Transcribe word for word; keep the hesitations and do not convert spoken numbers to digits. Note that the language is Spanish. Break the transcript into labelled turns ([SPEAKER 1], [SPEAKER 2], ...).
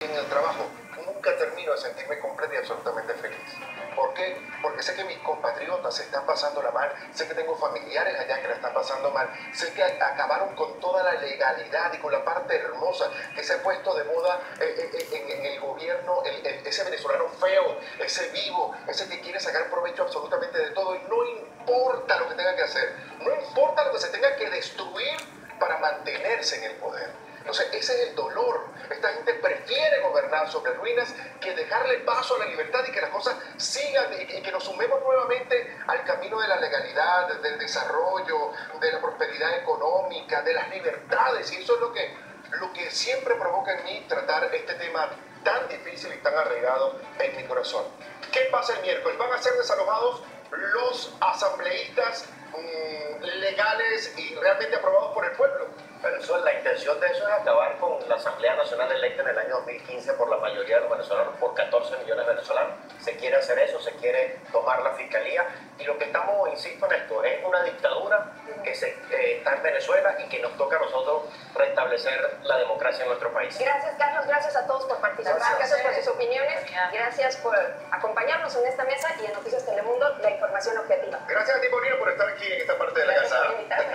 [SPEAKER 1] en el trabajo, nunca termino de sentirme completa y absolutamente feliz. ¿Por qué? Porque sé que mis compatriotas se están pasándola mal, sé que tengo familiares allá que la están pasando mal, sé que acabaron con toda la legalidad y con la parte hermosa que se ha puesto de moda eh, eh, en, en el gobierno, el, el, ese venezolano feo, ese vivo, ese que quiere sacar provecho absolutamente de todo y no importa lo que tenga que hacer, no importa lo que se tenga que destruir para mantenerse en el poder. Entonces, ese es el dolor. Esta gente prefiere gobernar sobre ruinas que dejarle paso a la libertad y que las cosas sigan y que nos sumemos nuevamente al camino de la legalidad, del desarrollo, de la prosperidad económica, de las libertades. Y eso es lo que, lo que siempre provoca en mí tratar este tema tan difícil y tan arraigado en mi corazón. ¿Qué pasa el miércoles? Van a ser desalojados los asambleístas mmm, legales y realmente aprobados por el pueblo.
[SPEAKER 2] Pero eso, la intención de eso es acabar con la Asamblea Nacional electa en el año dos mil quince por la mayoría de los venezolanos, por catorce millones de venezolanos. Se quiere hacer eso, se quiere tomar la fiscalía y lo que estamos, insisto en esto, es una dictadura que se, eh, está en Venezuela y que nos toca a nosotros restablecer la democracia en nuestro país.
[SPEAKER 3] Gracias, Carlos, gracias a todos por participar, gracias, gracias por sus opiniones, gracias por acompañarnos en esta mesa y en Noticias Telemundo, la información objetiva.
[SPEAKER 1] Gracias a ti, Paulino, por estar aquí en esta parte de la
[SPEAKER 3] gracias
[SPEAKER 1] casa.
[SPEAKER 3] Por invitarme.